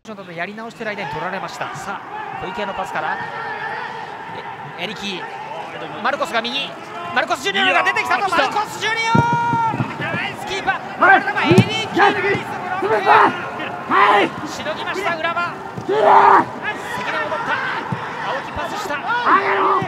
ションなどやり直している間に取られました。さあ小池のパスからエリキ、マルコスが右、マルコスジュニオが出てきたと、マルコスジュニオナイスキーパー、エリキナイスブロック、しのぎました浦和。関根戻った、青木パスした。